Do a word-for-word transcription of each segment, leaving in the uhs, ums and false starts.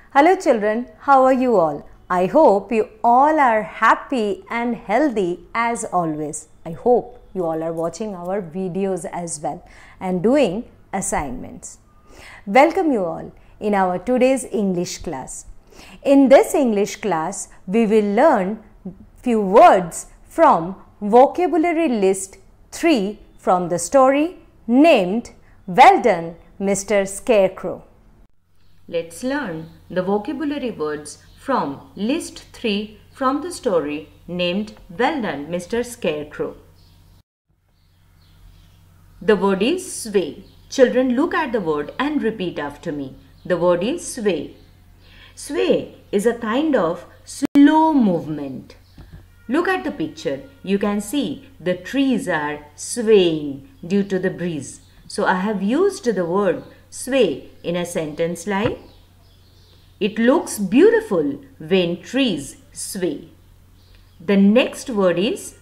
Hello children, how are you all? I hope you all are happy and healthy as always. I hope you all are watching our videos as well and doing assignments. Welcome you all in our today's English class. In this English class, we will learn few words from vocabulary list three from the story named Well Done, Mister Scarecrow. Let's learn the vocabulary words from list three from the story named Well Done, Mister Scarecrow. The word is sway. Children, look at the word and repeat after me. The word is sway. Sway is a kind of slow movement. Look at the picture. You can see the trees are swaying due to the breeze. So I have used the word sway in a sentence like, it looks beautiful when trees sway. The next word is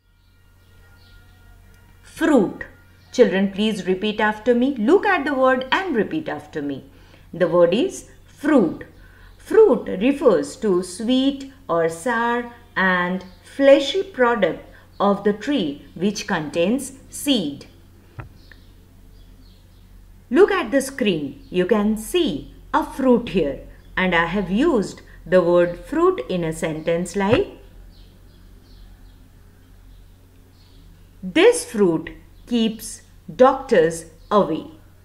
fruit. Children, please repeat after me. Look at the word and repeat after me. The word is fruit. Fruit refers to sweet or sour and fleshy product of the tree which contains seed. Look at the screen. You can see a fruit here and I have used the word fruit in a sentence like, this fruit keeps doctors away.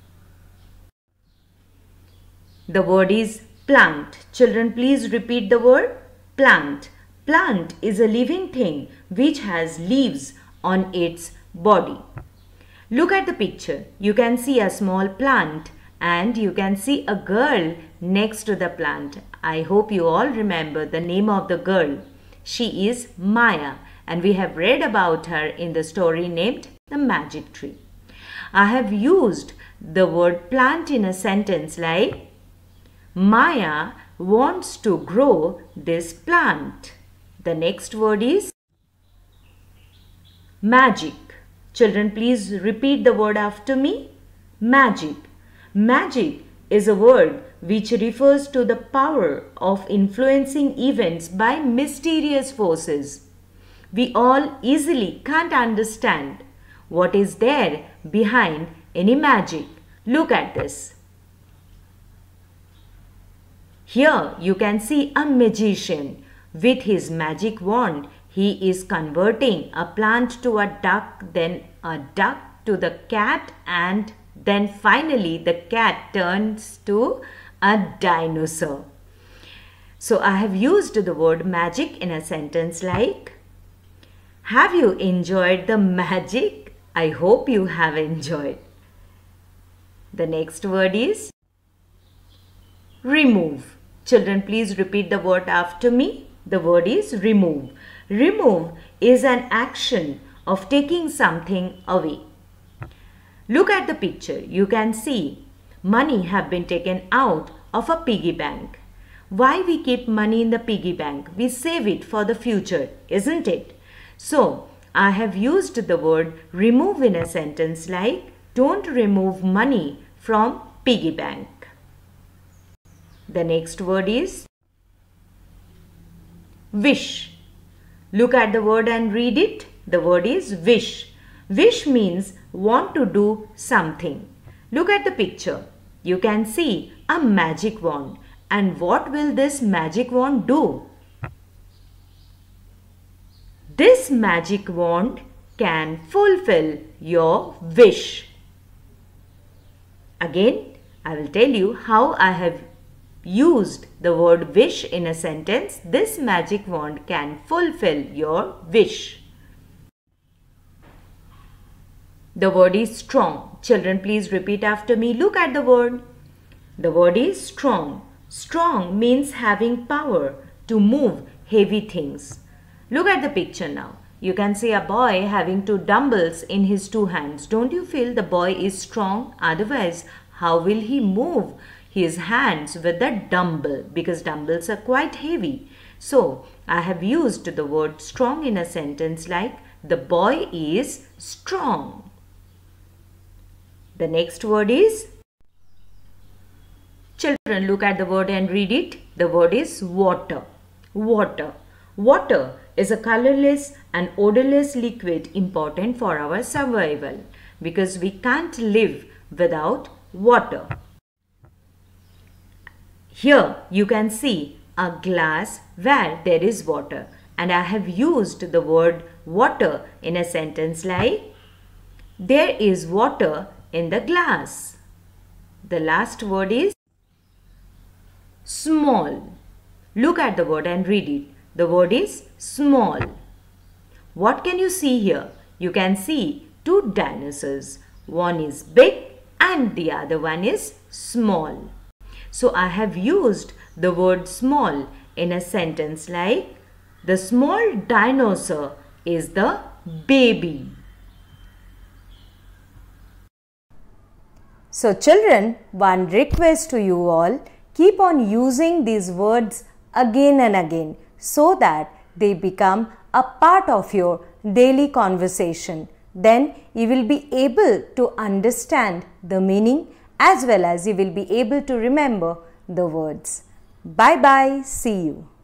The word is plant. Children, please repeat the word plant. Plant is a living thing which has leaves on its body. Look at the picture. You can see a small plant and you can see a girl next to the plant. I hope you all remember the name of the girl. She is Maya and we have read about her in the story named The Magic Tree. I have used the word plant in a sentence like, Maya wants to grow this plant. The next word is magic. Children, please repeat the word after me. Magic. Magic is a word which refers to the power of influencing events by mysterious forces. We all easily can't understand what is there behind any magic. Look at this. Here you can see a magician. With his magic wand, he is converting a plant to a duck, then a duck to the cat, and then finally the cat turns to a dinosaur. So I have used the word magic in a sentence like, have you enjoyed the magic? I hope you have enjoyed. The next word is remove. Children, please repeat the word after me. The word is remove. Remove is an action of taking something away. Look at the picture. You can see money have been taken out of a piggy bank. Why we keep money in the piggy bank? We save it for the future, isn't it? So, I have used the word remove in a sentence like, don't remove money from piggy bank. The next word is wish. Look at the word and read it. The word is wish. Wish means want to do something. Look at the picture. You can see a magic wand. And what will this magic wand do? This magic wand can fulfill your wish. Again, I will tell you how I have used the word wish in a sentence. This magic wand can fulfill your wish. The word is strong. Children, please repeat after me. Look at the word. The word is strong. Strong means having power to move heavy things. Look at the picture now. You can see a boy having two dumbbells in his two hands. Don't you feel the boy is strong? Otherwise, how will he move his hands with the dumbbell? Because dumbbells are quite heavy. So, I have used the word strong in a sentence like, the boy is strong. The next word is Children, look at the word and read it. The word is water. Water. Water is a colorless and odorless liquid important for our survival because we can't live without water. Here you can see a glass where there is water, and I have used the word water in a sentence like, there is water in the glass. The last word is small. Look at the word and read it. The word is small. What can you see here? You can see two dinosaurs. One is big and the other one is small. So I have used the word small in a sentence like, the small dinosaur is the baby. So children, one request to you all, keep on using these words again and again so that they become a part of your daily conversation. Then you will be able to understand the meaning as well as you will be able to remember the words. Bye bye. See you.